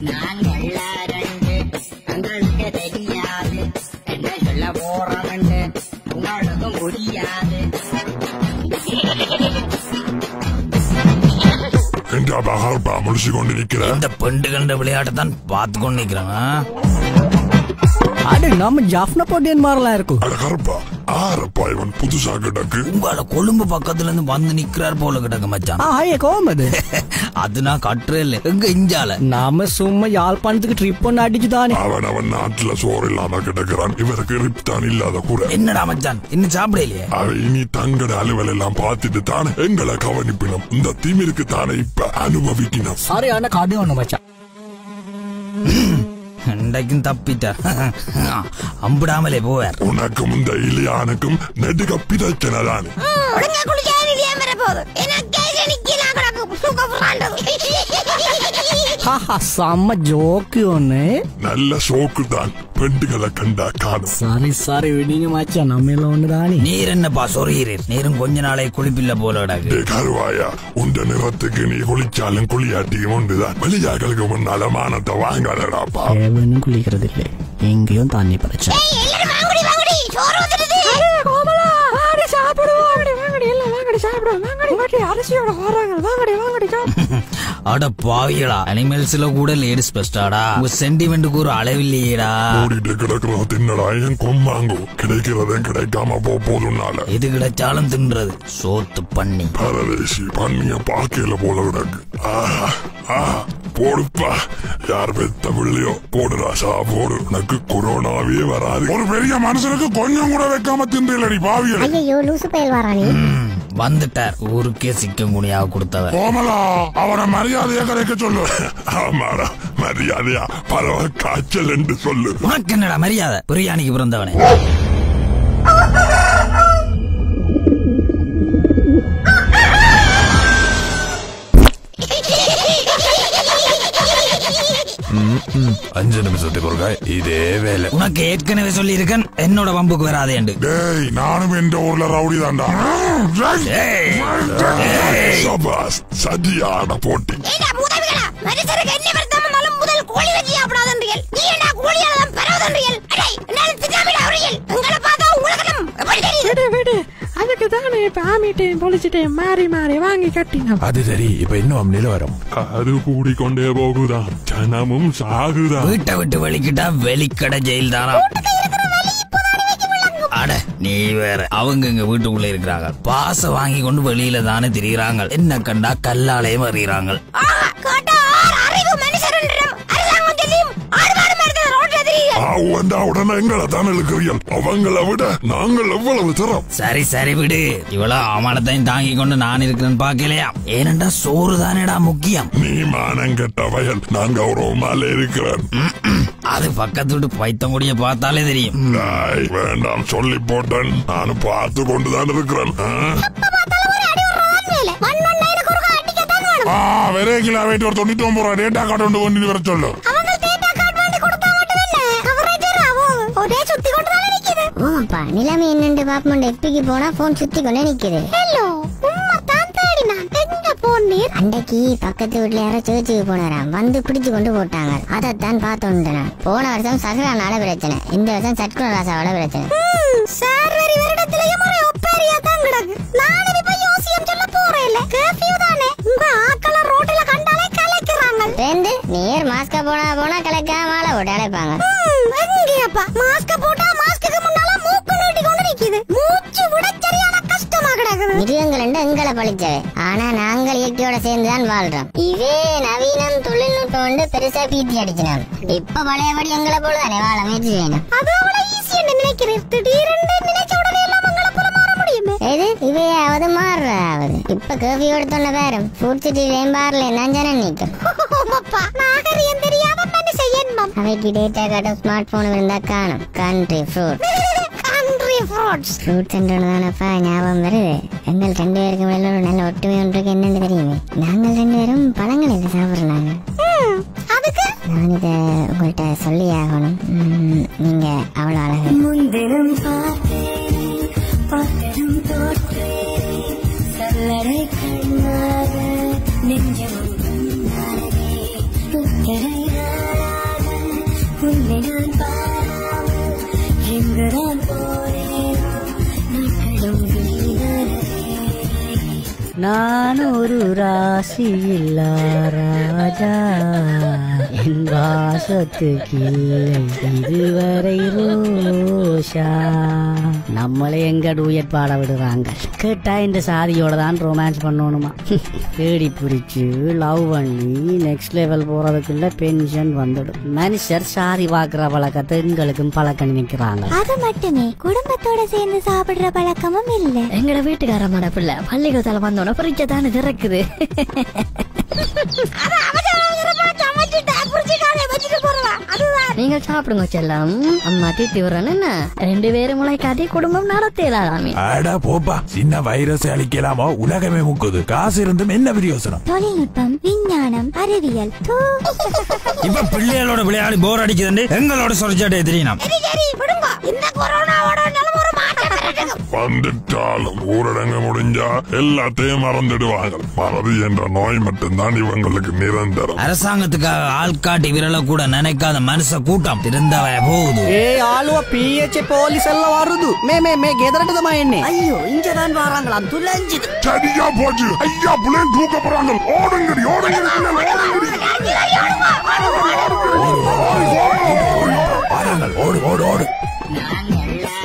நாங்கள் ரெண்டு உங்களுக்கு தெரியாது என்ன சொல்ல போறதுண்டு உங்களுக்கும் புரியாது. முடிச்சு கொண்டு நிக்கிறேன். இந்த பெண்டு கண்ட விளையாட்டை தான் பார்த்து கொண்டு நிக்கிறாங்க. அட நம்ம ஜாஃப்னா போட்டியன் மாதிரிலாம் இருக்கும். அட கருப்பா ஆரப்பா இவன் புதுசா கிடக்கு. உங்களோட கொழும்பு பக்கத்துல இருந்து வந்து நிக்கிறார் போல கிடக்கு மச்சான். கோமது அது நான் கட்டுறே இல்ல. எங்க இஞ்சால நாம சும்மா யாழ்ப்பாணத்துக்கு ட்ரிப் ஒன்று அடிச்சுதானே. அவன் நாட்டுல சோறு இல்லாம கிடக்குறான். இவருக்கு ரிப் தான் இல்லாத கூட. என்னடா மச்சான் இன்னும் சாப்பிடலையே? இனி தங்கட அலுவல் எல்லாம் பார்த்துட்டு தானே எங்களை கவனிப்பினோம். இந்த தீமிற்கு தானே இப்ப அனுபவிக்கணும். சரியான காடு ஒண்ணு மச்சான். இன்றைக்கும் தப்பிட்டார். அம்பிடாமலே போவார். உனக்கும் இந்த இலியானுக்கும் நெடுக பிரச்சனைதான். செம்ம ஜோக்கு ஒண்ணு. நல்ல சோக்கு தான். பெண்டுகளை கண்டா காணும். சாரி சாரி விடுங்க மச்சான், நம்ம ஒண்ணுதானே. நீர் என்னப்பா சொறீரீர்? நீரும் கொஞ்ச நாளை குளிப்பில்ல போல கிடக்கு. கருவாயா உண்ட நிறத்துக்கு நீ குளிச்சாலும் குளியாட்டியும் உண்டுதான். வெளியாக்களுக்கு முன்னால மானத்தை வாங்காதடாப்பா. குளிக்கிறது இல்லை, எங்கேயும் தண்ணி பிரச்சனை. அட பாவியடா, அனிமல்ஸ்ல கூட லேடிஸ் பெஸ்டாடா. உங்க சென்டிமெண்ட்டுக்கு ஒரு அளவில்லையேடா. ஓடிட்டு கிடக்குறத தின்னடா. ஏன் கொம்மாங்கோ கிடைக்கிறதும் கிடைக்காம போதுனால எது கிடைச்சாலும் தின்றது. சோத்து பண்ணி பரதேசி பண்ணிய பாக்கையில போல கிடக்கு. போடுப்பா, யார் பெத்த பிள்ளையோ போடுறா போடு. உனக்கு கொரோனாவே வராது. ஒரு பெரிய மனுஷனுக்கு கொஞ்சம் கூட வைக்காம தின்றி பாவியல். ஐயோ லூசு பயல் வரானே. வந்துட்டார். ஊருக்கே சிக்கம் குனியாக கொடுத்தவர். கோமலா அவனை மரியாதையா கரைக்க சொல்லு. ஆமாடா மரியாதையா பரவ காய்ச்சல் என்று சொல்லு. உனக்கு என்னடா மரியாதை? பிரியாணிக்கு பிறந்தவனே. அஞ்சு நிமிஷத்துக்கு ஒரு இதே வேலை. உனக்கு ஏற்கனவே சொல்லி இருக்கேன் என்னோட வம்புக்கு வராதே என்று. டேய் நானும் என்ற ஊர்ல ரவுடி தான்டா. சதியான போட்டி. அதுக்கு தானே பாமிட்டேன் பொழிச்சிட்டேன் மாறி மாறி வாங்கி கட்டினோம். அது சரி, இப்ப இன்னும் நிலவரம் அது கூடிக்கொண்டே போகுதான். ஜனமும் சாகுதான். வீட்டை விட்டு வெளிக்கிட்டா வெளிக்கடை ஜெயில் தானா? அட நீ வேற. அவங்க இங்க வீட்டுக்குள்ள இருக்கிறாங்க. பாச வாங்கி கொண்டு வெளியில தானே திரிகிறாங்க. என்ன கண்டா கல்லாலே மறிகிறாங்க. உடனே எங்களை தானே இருக்கிறீர்கள். அவங்களை விட நாங்கள் எவ்வளவு தரம். சரி சரி விடு. இவ்வளவு அவமானத்தையும் தாங்கி கொண்டு நான் இருக்கிறேன்னு பாக்கலையா? ஏனண்டா சோறு தானேடா முக்கியம். நீ மானங்கட்ட வயல், நான் கௌரவமால இருக்கிறேன். அது பக்கத்து விட்டு பைத்தங்குடிய பார்த்தாலே தெரியும். வேண்டாம் சொல்லி போட்டேன். நானும் பார்த்து கொண்டுதான் இருக்கிறேன். வெறும் கிலோ வெயிட் ஒரு 99 ரூபா டேட்டா கார்டு ஒன்று கொண்டு வர சொல்லு. நிலைமை என்னன்னு பாப்போம். எப்பிக்கு போனா போன் சுத்தி கொண்டே நிக்குது. ஹலோ உம்மா தான் தேடினான். எங்க போனீர்? அன்றைக்கு பக்கத்து வீட்டுல யாரோ சேர்ச்சுக்கு போனாராம். வந்து பிடிச்சு கொண்டு போட்டாங்க. அதைத்தான் பார்த்தோம். போன வருஷம் சகரானால பிரச்சனை, இந்த வருஷம் சட்குணராசாவோட பிரச்சனை. சார் வேறு வருடத்திலேயும் ஒரு ஒப்பேரியா தான் கிடக்கு. நானும் இப்ப யோசியம் சொல்ல போறேன். இல்ல கர்ஃபியூ தானே. உங்க ஆக்கள ரோட்ல கண்டாலே கலைக்கிறாங்க. ரெண்டு நேர் மாஸ்க போனா கலைக்காம மாலை போட்டு அழைப்பாங்க. எங்கேப்பா மாஸ்க போட்டா மாஸ்க்கு முன்னால மூக்கு நீட்டி கொண்டு நிக்குது. மூச்சு விட சரியான கஷ்டமா கிடக்குது. மிருகங்கள் எங்களை பழிச்சவை. ஆனா நாங்கள் இயற்கையோட சேர்ந்துதான் வாழ்றோம். இதே நவீனம் தொழில்நுட்பம் வந்து பெருசா பீத்தி அடிச்சினாங்க. இப்ப பழையபடி எங்களை போலதானே வாழ முயற்சி செய்யணும். அது அவ்வளவு ஈஸி என்று நினைக்கிறேன். திடீரென்று நினைச்ச உடனே எல்லாம் எங்களை போல மாற முடியுமே. எது இவையாவது மாறுறாவது. இப்ப கர்ஃபியூ சொன்ன பேரும் ஃபுட் சிட்டிலையும் பார்ல நான் ஜனம் நீக்கும். நாகரிகம் தெரியாத மனுஷன் எண்ணம். அவைக்கு டேட்டா கார்டும் ஸ்மார்ட் போனும் இருந்தா காணும். கண்ட்ரி ஃப்ரூட் ஃப்ரூட்ஸ் என்றதானப்பா ஞாபகம் வருது. எங்கள் 2 பேருக்கு மேல ஒரு நல்ல ஒற்றுமை ஒன்றுக்கு என்னன்னு தெரியுமே. நாங்கள் 2 பேரும் பழங்கள் இதை சாப்பிடுறாங்க. அதுக்கு நான் இத உங்கள்கிட்ட சொல்லி ஆகணும். நீங்க அவ்வளவு அழகு. முன்தினம் பார்த்தேன் சல்லடை கண்ணாக நெஞ்சமும் நான் ஒரு ராசியில்லா ராஜா, என் வாசத்துக்கு இல்லை இதுவரை ரோஷா. நம்மளே எங்க டூயட் பாட விடுறாங்க. கேட்டா இந்த சாதியோட தான் ரொமான்ஸ் பண்ணணுமா? தேடி பிடிச்சு லவ் பண்ணி நெக்ஸ்ட் லெவல் போறதுக்குள்ள பென்ஷன் வந்துடும். மனுஷர் சாரி பாக்குற பழக்கத்தை எங்களுக்கும் பழக்க நினைக்கிறாங்க. அது மட்டுமே குடும்பத்தோட சேர்ந்து சாப்பிடுற பழக்கமும் இல்ல. எங்கட வீட்டுக்காரமாட பிள்ளை பள்ளிக்கூடத்துல வந்தோட பரீட்சை தானே திறக்குது. நீங்க சாப்பிடுங்க செல்லம். அம்மா தீட்டி விடுறேன்னு என்ன 2 பேரும் முளை காட்டி குடும்பம் நடத்தலாமே. அடா போப்பா, சின்ன வைரஸ் அழிக்கலாமோ உலகமே முக்குது. காசு இருந்தும் என்ன பிரயோசனம்? தொழில்நுட்பம், விஞ்ஞானம், அறிவியல். இப்ப பிள்ளைகளோட விளையாடி போர் அடிக்குதுன்னு எங்களோட சொல்லிச்சாட்டே தெரியணும். வந்துட்டாலும் ஊரடங்கு முடிஞ்சா எல்லாத்தையும் மறந்துடுவாங்க. மறதி என்ற நோய் மட்டும்தான் இவங்களுக்கு நிரந்தரம். அரசாங்கத்துக்காக ஆள்காட்டி விரல கூட நினைக்காத மனுஷ கூட்டம் திருந்தவ போகுது. ஆளுவ PH போலீஸ் எல்லாம் வருது. மே கெதறட்டுதமா என்ன? ஐயோ இங்கதான் வராங்களாம் துளைஞ்சுது. சரியா போச்சு. ஐயா புள்ளேன் தூக்க போறாங்க. ஓடுங்கடி ஓடுங்கடி ஓடு ஓடு ஓடு. ஓடு ஓடு ஓடு. நாங்கள்